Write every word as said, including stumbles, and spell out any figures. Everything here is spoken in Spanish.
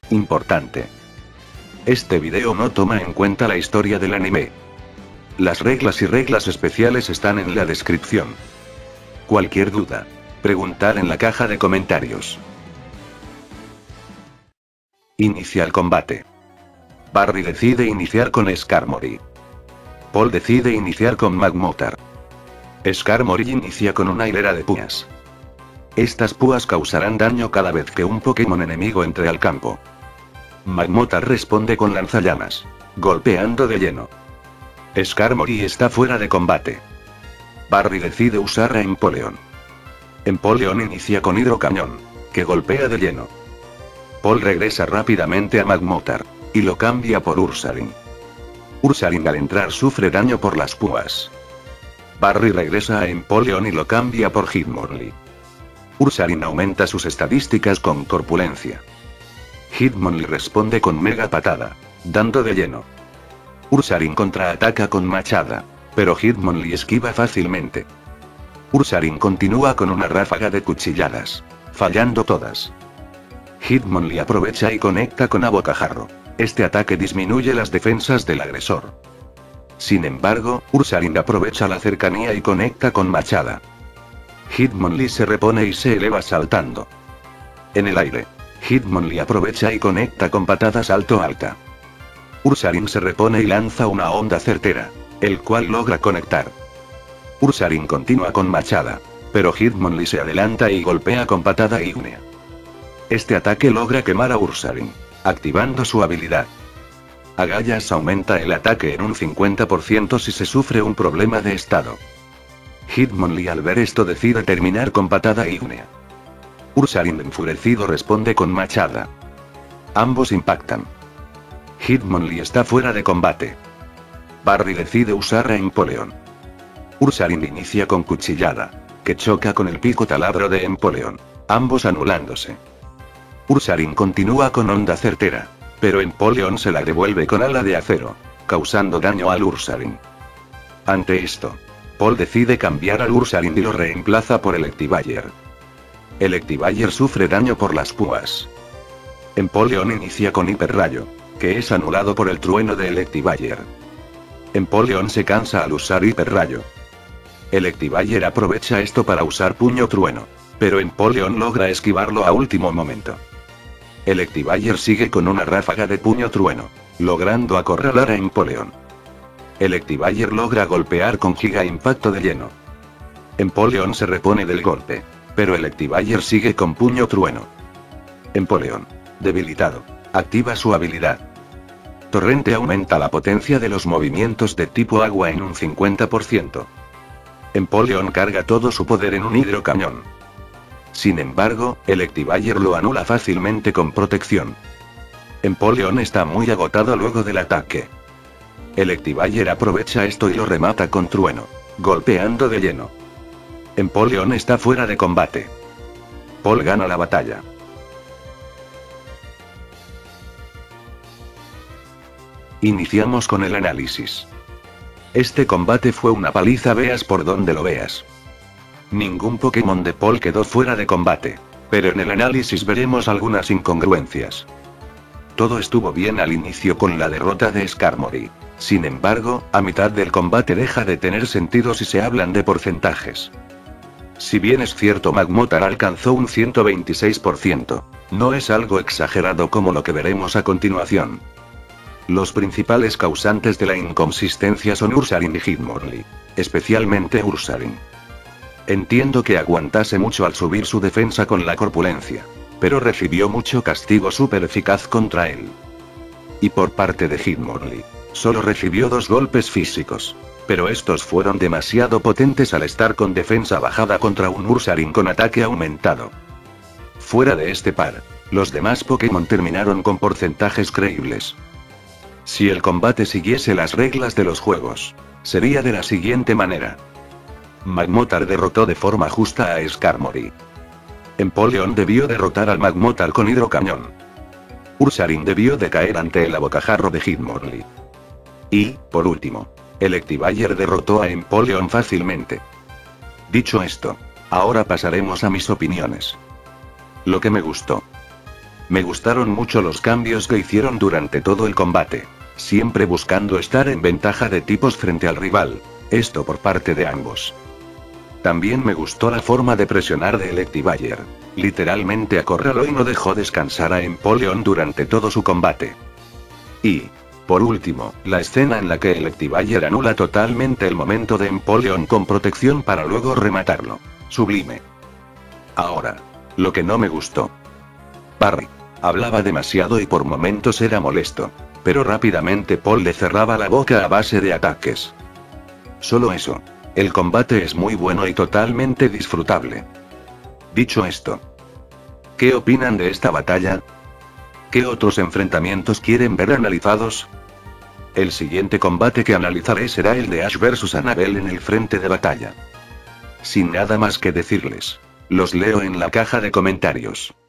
Importante. Este video no toma en cuenta la historia del anime. Las reglas y reglas especiales están en la descripción. Cualquier duda, preguntar en la caja de comentarios. Inicia el combate. Barry decide iniciar con Skarmory. Paul decide iniciar con Magmotar. Skarmory inicia con una hilera de púas. Estas púas causarán daño cada vez que un Pokémon enemigo entre al campo. Magmotar responde con lanzallamas, golpeando de lleno. Skarmory está fuera de combate. Barry decide usar a Empoleon. Empoleon inicia con Hidrocañón, que golpea de lleno. Paul regresa rápidamente a Magmotar, y lo cambia por Ursaring. Ursaring al entrar sufre daño por las púas. Barry regresa a Empoleon y lo cambia por Hitmonlee. Ursaring aumenta sus estadísticas con corpulencia. Hitmonlee responde con Mega Patada, dando de lleno. Ursaring contraataca con Machada, pero Hitmonlee esquiva fácilmente. Ursaring continúa con una ráfaga de cuchilladas, fallando todas. Hitmonlee aprovecha y conecta con Abocajarro. Este ataque disminuye las defensas del agresor. Sin embargo, Ursaring aprovecha la cercanía y conecta con Machada. Hitmonlee se repone y se eleva saltando. En el aire, Hitmonlee aprovecha y conecta con patada salto alta. Ursaring se repone y lanza una onda certera, el cual logra conectar. Ursaring continúa con Machada, pero Hitmonlee se adelanta y golpea con patada ígnea. Este ataque logra quemar a Ursaring, activando su habilidad. Agallas aumenta el ataque en un cincuenta por ciento si se sufre un problema de estado. Hitmonlee al ver esto decide terminar con patada ígnea. Ursaring enfurecido responde con Machada. Ambos impactan. Hitmonlee está fuera de combate. Barry decide usar a Empoleon. Ursaring inicia con Cuchillada, que choca con el pico taladro de Empoleon, ambos anulándose. Ursaring continúa con Onda Certera, pero Empoleon se la devuelve con Ala de Acero, causando daño al Ursaring. Ante esto, Paul decide cambiar al Ursaring y lo reemplaza por Electivire. Electivire sufre daño por las púas. Empoleon inicia con Hiperrayo, que es anulado por el trueno de Electivire. Empoleon se cansa al usar Hiperrayo. Electivire aprovecha esto para usar Puño Trueno, pero Empoleon logra esquivarlo a último momento. Electivire sigue con una ráfaga de Puño Trueno, logrando acorralar a Empoleon. Electivire logra golpear con Giga Impacto de lleno. Empoleon se repone del golpe, pero Electivire sigue con Puño Trueno. Empoleon, debilitado, activa su habilidad. Torrente aumenta la potencia de los movimientos de tipo agua en un cincuenta por ciento. Empoleon carga todo su poder en un Hidrocañón. Sin embargo, Electivire lo anula fácilmente con protección. Empoleon está muy agotado luego del ataque. Electivire aprovecha esto y lo remata con Trueno, golpeando de lleno. Empoleon está fuera de combate. Paul gana la batalla. Iniciamos con el análisis. Este combate fue una paliza veas por donde lo veas. Ningún Pokémon de Paul quedó fuera de combate, pero en el análisis veremos algunas incongruencias. Todo estuvo bien al inicio con la derrota de Skarmory. Sin embargo, a mitad del combate deja de tener sentido si se hablan de porcentajes. Si bien es cierto Magmotar alcanzó un ciento veintiséis por ciento, no es algo exagerado como lo que veremos a continuación. Los principales causantes de la inconsistencia son Ursaring y Hitmonlee, especialmente Ursaring. Entiendo que aguantase mucho al subir su defensa con la corpulencia, pero recibió mucho castigo súper eficaz contra él. Y por parte de Hitmonlee, solo recibió dos golpes físicos, pero estos fueron demasiado potentes al estar con defensa bajada contra un Ursaring con ataque aumentado. Fuera de este par, los demás Pokémon terminaron con porcentajes creíbles. Si el combate siguiese las reglas de los juegos, sería de la siguiente manera. Magmotar derrotó de forma justa a Skarmory. Empoleon debió derrotar al Magmotar con Hidrocañón. Ursaring debió de caer ante el Abocajarro de Hitmonlee. Y, por último, Electivire derrotó a Empoleon fácilmente. Dicho esto, ahora pasaremos a mis opiniones. Lo que me gustó. Me gustaron mucho los cambios que hicieron durante todo el combate. Siempre buscando estar en ventaja de tipos frente al rival. Esto por parte de ambos. También me gustó la forma de presionar de Electivire. Literalmente acorraló y no dejó descansar a Empoleon durante todo su combate. Y, por último, la escena en la que Electivire anula totalmente el momento de Empoleon con protección para luego rematarlo. Sublime. Ahora, lo que no me gustó. Barry. Hablaba demasiado y por momentos era molesto. Pero rápidamente Paul le cerraba la boca a base de ataques. Solo eso. El combate es muy bueno y totalmente disfrutable. Dicho esto, ¿qué opinan de esta batalla? ¿Qué otros enfrentamientos quieren ver analizados? El siguiente combate que analizaré será el de Ash versus Annabelle en el frente de batalla. Sin nada más que decirles. Los leo en la caja de comentarios.